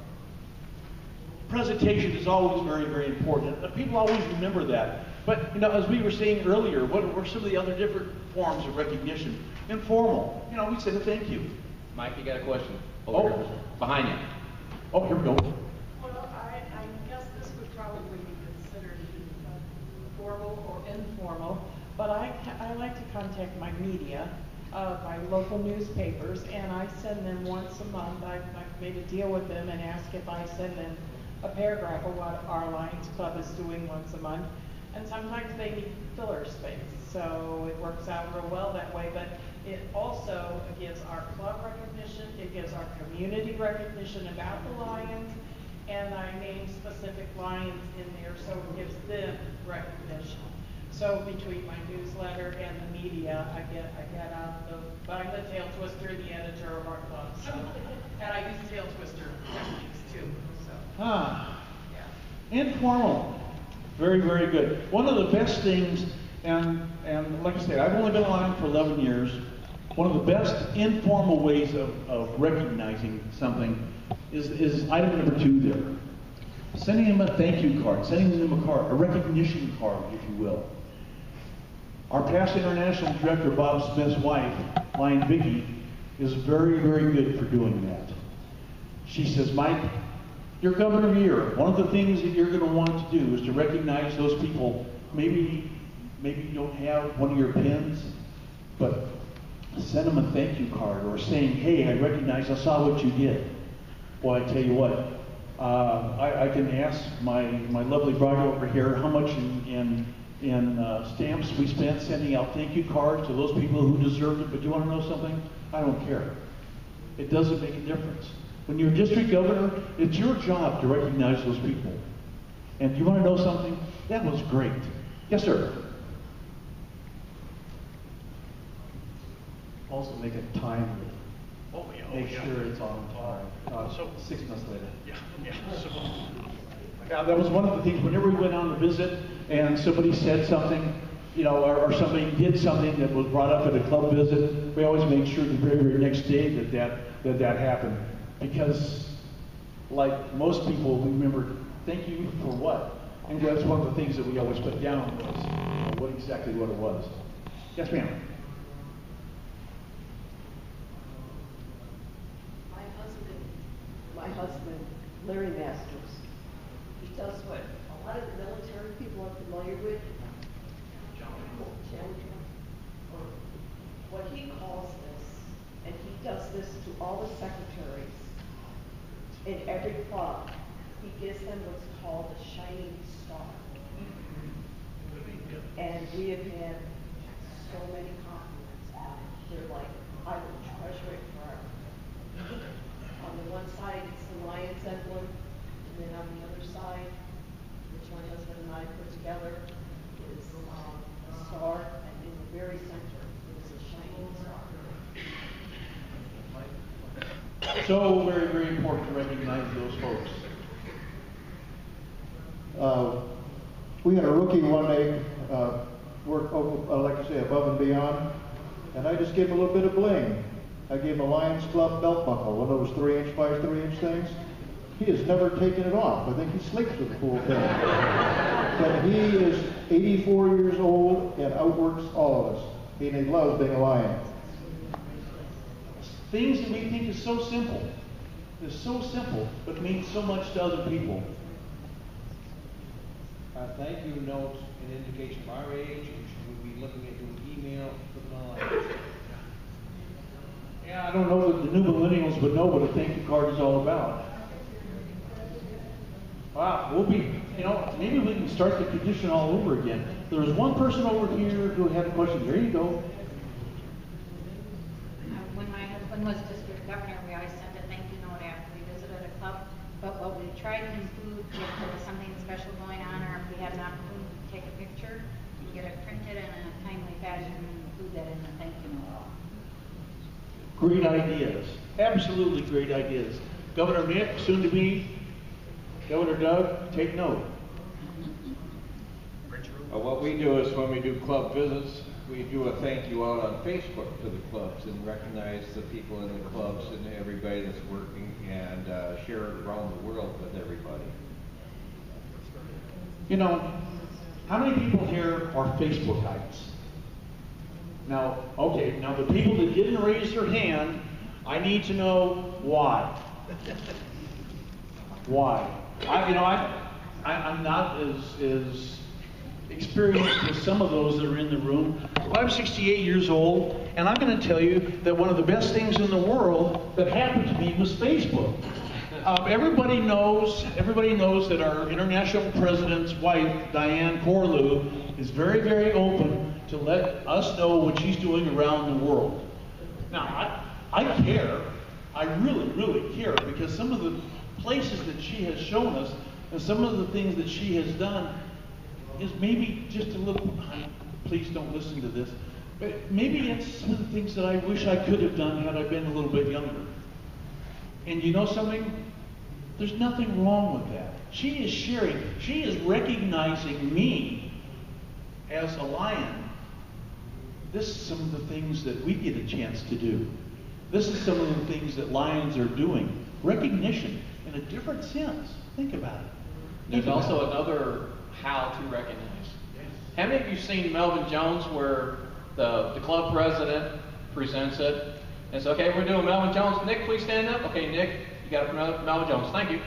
presentation is always very, very important. People always remember that. But, you know, as we were saying earlier, what were some of the other different forms of recognition? Informal. You know, we said a thank you. Mike, you got a question? Over here. Behind you. Oh, here we go. Well, I guess this would probably be considered formal or informal, but I like to contact my media, my local newspapers, and I send them once a month. I've made a deal with them and ask if I send them a paragraph of what our Lions Club is doing once a month. And sometimes they need filler space, so it works out real well that way. But it also gives our club recognition, it gives our community recognition about the Lions, and I name specific Lions in there, so it gives them recognition. So between my newsletter and the media, I get out the, I'm the tail twister, the editor of our club, so, and I use tail twister techniques too. So. Yeah. Informal. Very, very good. One of the best things, and like I said, I've only been alive for 11 years. One of the best informal ways of recognizing something is item number 2 there. Sending them a thank you card, sending them a card, a recognition card, if you will. Our past international director, Bob Smith's wife, Lion Vicky, is very, very good for doing that. She says, Mike, you're governor of the year. One of the things that you're going to want to do is to recognize those people. Maybe you don't have one of your pins, but send them a thank you card or saying, hey, I recognize, I saw what you did. Well, I tell you what, I can ask my lovely bride over here how much in stamps we spent sending out thank you cards to those people who deserved it. But you want to know something? I don't care. It doesn't make a difference. When you're district governor, it's your job to recognize those people. And you want to know something? That was great. Yes, sir. Also make it timely. Oh, yeah. Make sure it's on time, not So- 6 months later. Yeah, so, Yeah, that was one of the things, whenever we went on a visit and somebody said something, you know, or somebody did something that was brought up at a club visit, we always make sure the very, very next day that happened. Because, like most people, we remember, thank you for what? And that's one of the things that we always put down was, you know, what it was. Yes, ma'am. My husband, Larry Masters, he does what a lot of the military people are familiar with, or what he calls this, and he does this to all the secretaries in every club. He gives them what's called a shining star. And we have had so many compliments on it. They're like, I will treasure it forever. On the one side, it's the lion's emblem, and then on the other side, which my husband and I put together, is a star, and in the very center is a shining star. So very, very important to recognize those folks. We had a rookie one day work, like I say, above and beyond, and I just gave him a little bit of bling. I gave him a Lions Club belt buckle, one of those 3-inch by 3-inch things. He has never taken it off. I think he sleeps with the cool thing. But he is 84 years old and outworks all of us. He loves being a Lion. Things that we think is so simple. It's so simple, but means so much to other people. Thank you notes an indication of our age, and should we be looking at doing email, putting on? Yeah, I don't know that the new millennials would know what a thank you card is all about. Wow, we'll be, you know, maybe we can start the tradition all over again. There was one person over here who had a question. There you go. When my husband was district governor, we always sent a thank you note after we visited a club. But what we tried to include, if there was something special going on, or if we had an opportunity to take a picture, we get it printed in a timely fashion and include that in the thank you note. Great ideas. Absolutely great ideas. Governor Mick, soon to be Governor Doug, take note. What we do is when we do club visits, we do a thank you out on Facebook to the clubs and recognize the people in the clubs and everybody that's working and share it around the world with everybody. You know, how many people here are Facebookites? Now, okay, now the people that didn't raise their hand, I need to know why. Why? I'm not as experienced as some of those that are in the room. Well, I'm 68 years old, and I'm going to tell you that one of the best things in the world that happened to me was Facebook. Everybody knows that our international president's wife, Diane Corlew, is very, very open to let us know what she's doing around the world. Now, I care. I really, really care, because some of the places that she has shown us and some of the things that she has done is maybe just a little, please don't listen to this, but maybe it's some of the things that I wish I could have done had I been a little bit younger. And you know something? There's nothing wrong with that. She is sharing, she is recognizing me as a Lion. This is some of the things that we get a chance to do. This is some of the things that Lions are doing. Recognition in a different sense. Think about it. There's also another how to recognize. How many of you seen Melvin Jones where the club president presents it and says, okay, we're doing Melvin Jones. Nick, please stand up. Okay, Nick, you got to promote Melvin Jones. Thank you.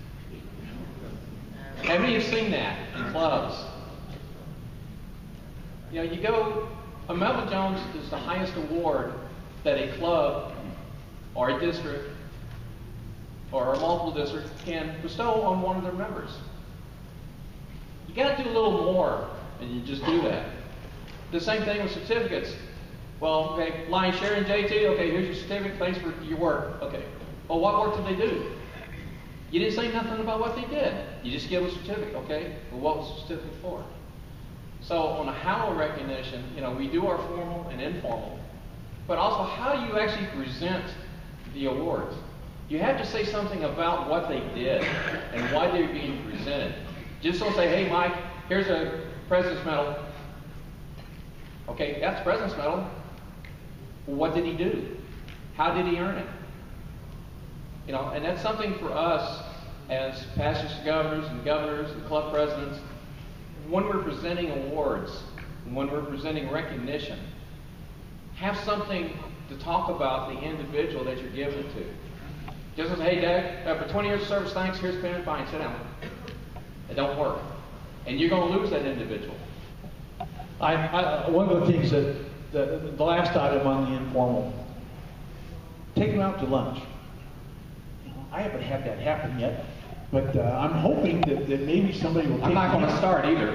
How many have seen that in clubs? You know, you go, a Melvin Jones is the highest award that a club or a district or a multiple district can bestow on one of their members. You got to do a little more than you just do that. The same thing with certificates. Well, okay, Lion Share and JT, okay, here's your certificate, thanks for your work. Okay, well, what work did they do? You didn't say nothing about what they did. You just give a certificate, okay? Well, what was the certificate for? So on a how recognition, you know, we do our formal and informal, but also how do you actually present the awards? You have to say something about what they did and why they're being presented. Just don't say, hey, Mike, here's a President's Medal. Okay, that's President's Medal. Well, what did he do? How did he earn it? You know, and that's something for us as pastors to governors and club presidents. When we're presenting awards, when we're presenting recognition, have something to talk about the individual that you're giving it to. Just say, hey, Dad, for 20 years of service, thanks, here's a pen, fine, sit down. It don't work. And you're going to lose that individual. One of the things that, the last item on the informal, take them out to lunch. I haven't had that happen yet, but I'm hoping that maybe somebody will take I'm not going to start either.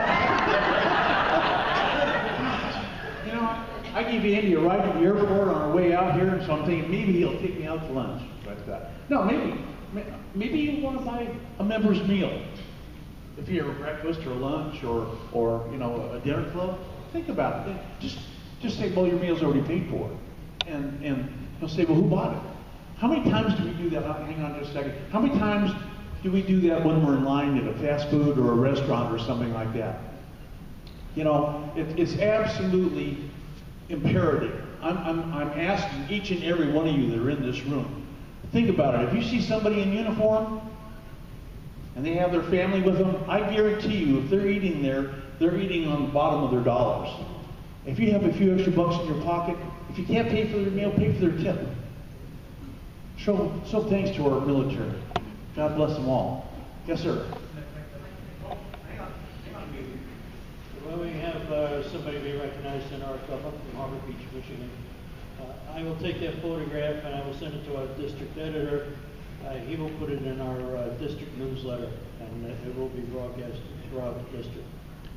You know, I gave Andy a ride to the airport on our way out here, and so I'm thinking maybe he'll take me out to lunch. But no, maybe you want to buy a member's meal. If you have a breakfast or lunch or you know, a dinner club, think about it. Just say, well, your meal's already paid for. And he'll say, well, who bought it? How many times do we do that? Hang on just a second. How many times do we do that when we're in line at a fast food or a restaurant or something like that? You know, it's absolutely imperative. I'm asking each and every one of you that are in this room, think about it. If you see somebody in uniform and they have their family with them, I guarantee you, if they're eating there, they're eating on the bottom of their dollars. If you have a few extra bucks in your pocket, if you can't pay for their meal, pay for their tip. Show thanks to our military. God bless them all. Yes, sir. Well, we have somebody be recognized in our club up in Harbor Beach, Michigan. I will take that photograph and I will send it to our district editor. He will put it in our district newsletter, and it will be broadcast throughout the district.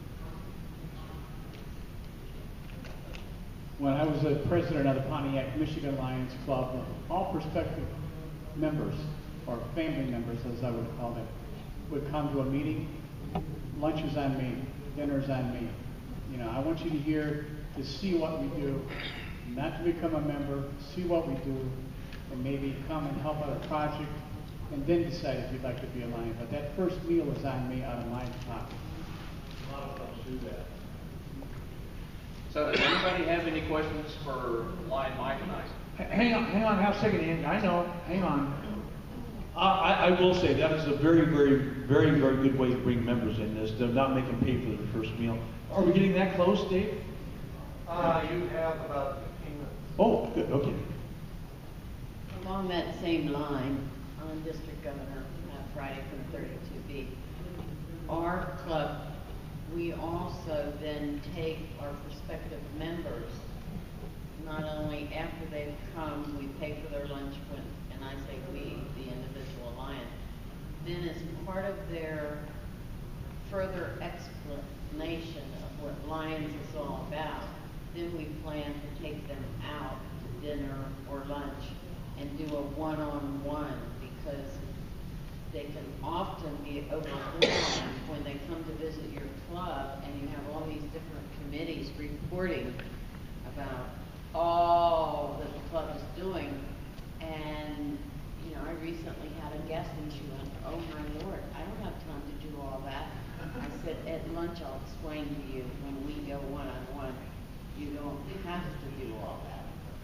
When I was the president of the Pontiac Michigan Lions Club, all prospective members, or family members as I would call them, would come to a meeting. Lunch is on me, dinner's on me. You know, I want you to see what we do, not to become a member, see what we do, and maybe come and help out a project, and then decide if you'd like to be a Lion. But that first meal is on me out of my pocket. A lot of clubs do that. So does anybody have any questions for Lion Mike and I? Hang on half a second, Andy. I know. Hang on. I will say that is a very, very, very, very good way to bring members in this, to not make them pay for their first meal. Are we getting that close, Dave? You have about 15 minutes. Oh, good. Okay. Along that same line, on District Governor Friday from 32B, our club, we also then take our prospective members, not only after they've come, we pay for their lunch when, and I say we, the individual Lion, then as part of their further explanation of what Lions is all about, then we plan to take them out to dinner or lunch and do a one-on-one, because they can often be overwhelmed when they come to visit your club and you have all these different committees reporting about all that the club is doing. And, you know, I recently had a guest and she went, oh my Lord, I don't have time to do all that. I said, at lunch I'll explain to you when we go one-on-one, you don't have to do all that.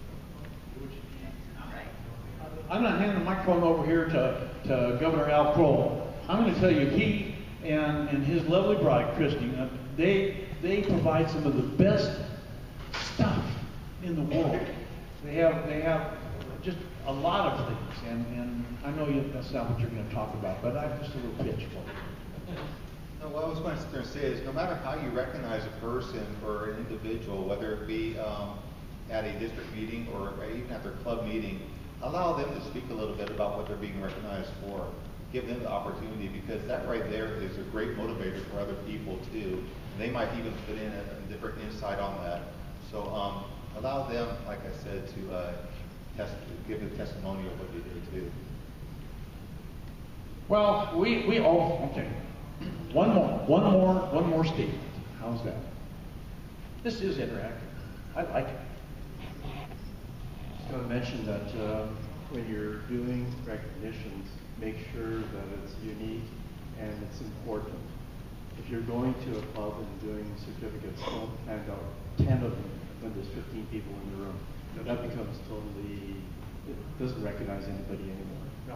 I'm not handing the microphone over here to Governor Al Crowell. I'm going to tell you, he and his lovely bride, Christy, they provide some of the best stuff in the world. They have just a lot of things, and I know that's not what you're going to talk about, but I have just a little pitch for you. No, what I was going to say is, no matter how you recognize a person or an individual, whether it be at a district meeting or even at their club meeting, allow them to speak a little bit about what they're being recognized for. Give them the opportunity, because that right there is a great motivator for other people too. They might even put in a different insight on that. So allow them, like I said, to give a testimony of what they did too. Well, we all, okay. One more statement. How's that? This is interactive. I like it. I was going to mention that when you're doing recognitions, make sure that it's unique and it's important. If you're going to a club and doing certificates, don't hand out 10 of them when there's 15 people in the room. That becomes totally, it doesn't recognize anybody anymore. No.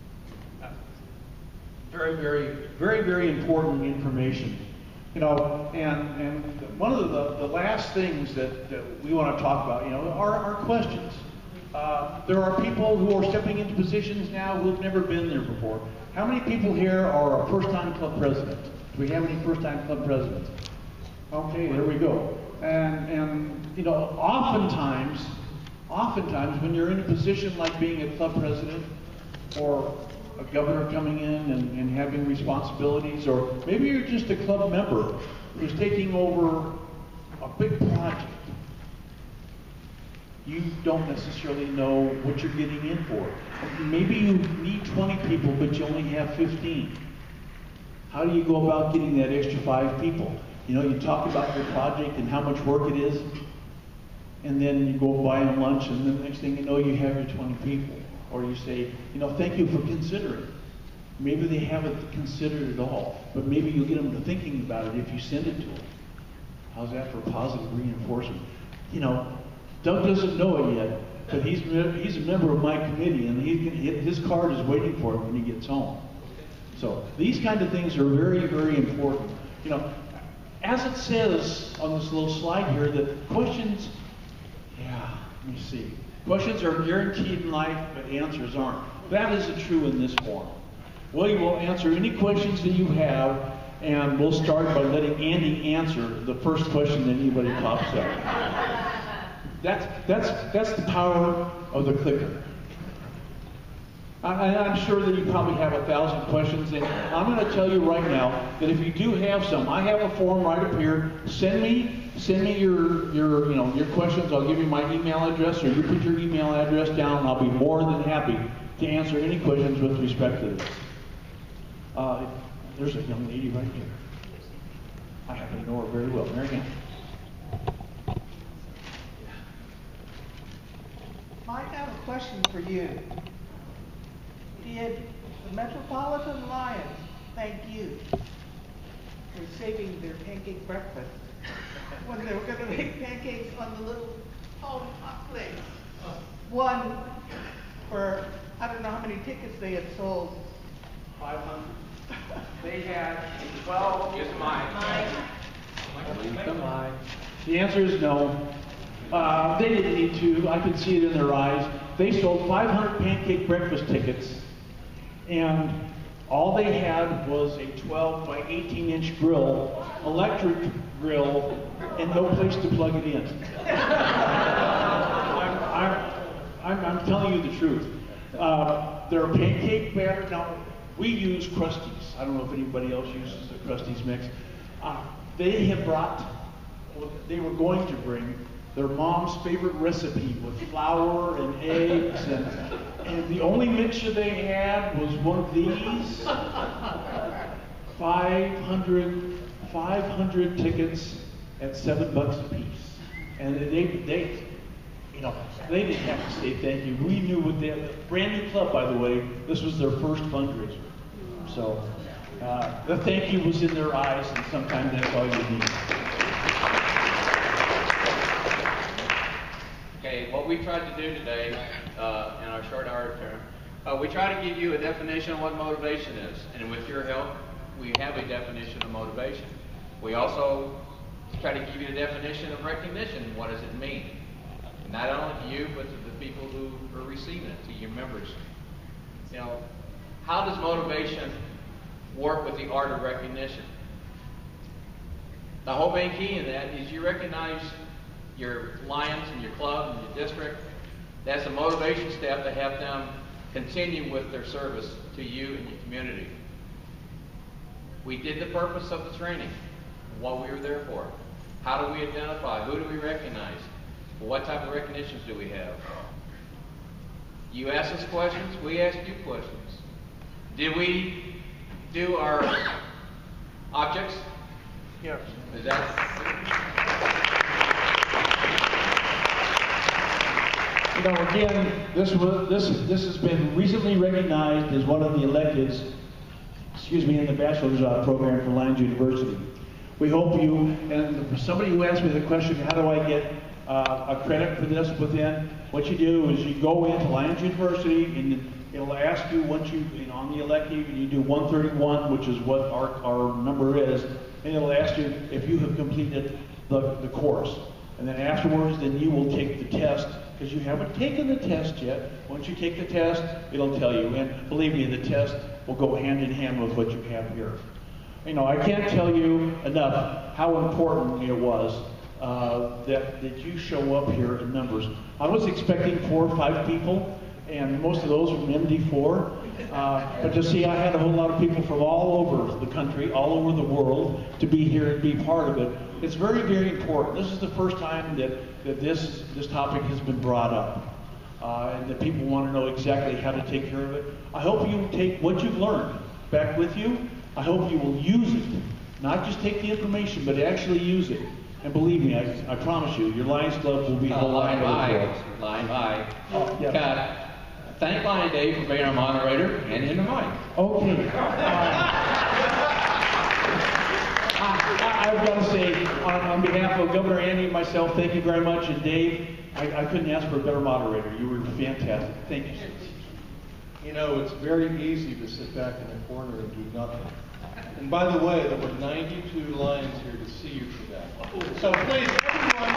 Very important information. You know, and one of the last things that we want to talk about, you know, are questions. There are people who are stepping into positions now who've never been there before. How many people here are a first-time club president? Do we have any first-time club presidents? Okay, there we go. And you know, oftentimes when you're in a position like being a club president or a governor coming in and having responsibilities, or maybe you're just a club member who's taking over a big project, you don't necessarily know what you're getting in for. Maybe you need 20 people, but you only have 15. How do you go about getting that extra 5 people? You know, you talk about your project and how much work it is, and then you go buy them lunch, and then the next thing you know, you have your 20 people. Or you say, you know, thank you for considering. Maybe they haven't considered it all, but maybe you'll get them to thinking about it if you send it to them. How's that for positive reinforcement? You know, Doug doesn't know it yet, but he's a member of my committee, and his card is waiting for him when he gets home. So these kind of things are very important. You know, as it says on this little slide here, that questions, let me see. Questions are guaranteed in life, but answers aren't. That isn't true in this forum. We will answer any questions that you have, and we'll start by letting Andy answer the first question that anybody pops up. That's the power of the clicker. I'm sure that you probably have 1,000 questions, and I'm going to tell you right now that if you do have some, I have a form right up here. Send me your questions. I'll give you my email address, or you put your email address down, and I'll be more than happy to answer any questions with respect to this. There's a young lady right here. I happen to know her very well. Mary Ann. I have a question for you. Did the Metropolitan Lions thank you for saving their pancake breakfast when they were going to make pancakes on the little home hot plate? One for, I don't know how many tickets they had sold. 500. They had 12. Here's mine. The answer is no. They didn't need to. I could see it in their eyes. They sold 500 pancake breakfast tickets, and all they had was a 12 by 18-inch grill, electric grill, and no place to plug it in. I'm telling you the truth. Their pancake batter, now we use Krusty's. I don't know if anybody else uses the Krusty's mix. They have brought, they were going to bring their mom's favorite recipe with flour and eggs, and the only mixture they had was one of these. 500 tickets at $7 a piece, and they you know, they didn't have to say thank you. We knew what they, brand new club, by the way. This was their first fundraiser, so the thank you was in their eyes, and sometimes that's all you need. Okay, what we tried to do today in our short hour term, we try to give you a definition of what motivation is, and with your help, we have a definition of motivation. We also try to give you a definition of recognition. What does it mean? Not only to you, but to the people who are receiving it, to your members. You know, how does motivation work with the art of recognition? The whole main key in that is you recognize your Lions and your club and your district. That's a motivation step to have them continue with their service to you and your community. We did the purpose of the training, what we were there for. How do we identify? Who do we recognize? What type of recognitions do we have? You ask us questions, we ask you questions. Did we do our objects? Yes. Is that? You know, again, this has been recently recognized as one of the electives, in the bachelor's program for Lions University. We hope you, and for somebody who asked me the question, how do I get a credit for this within? What you do is you go into Lions University, and it'll ask you once on the elective, and you do 131, which is what our number is, and it'll ask you if you have completed the course. And then afterwards, then you will take the test, because you haven't taken the test yet. Once you take the test, it'll tell you, and believe me, the test will go hand in hand with what you have here. You know, I can't tell you enough how important it was that you show up here in numbers. I was expecting 4 or 5 people, and most of those from MD4. But to see, I had a whole lot of people from all over the country, all over the world, to be here and be part of it. It's very, very important. This is the first time that this topic has been brought up, and that people want to know exactly how to take care of it. I hope you take what you've learned back with you. I hope you will use it. Not just take the information, but actually use it. And believe me, I promise you, your Lions Club will be a whole lot better. Line by. Oh, yeah. God, thank Lion Dave for being our moderator and in the mic. Okay. I've got to say, on behalf of Governor Andy and myself, thank you very much. And Dave, I couldn't ask for a better moderator. You were fantastic. Thank you. You know, it's very easy to sit back in the corner and do nothing. And by the way, there were 92 Lions here to see you today. So please, everyone,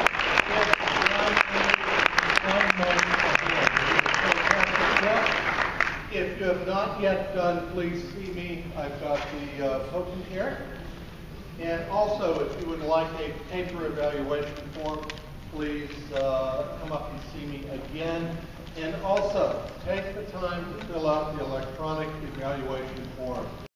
if you have not yet done, please see me. I've got the token here. And also, if you would like a paper evaluation form, please come up and see me again. And also, take the time to fill out the electronic evaluation form.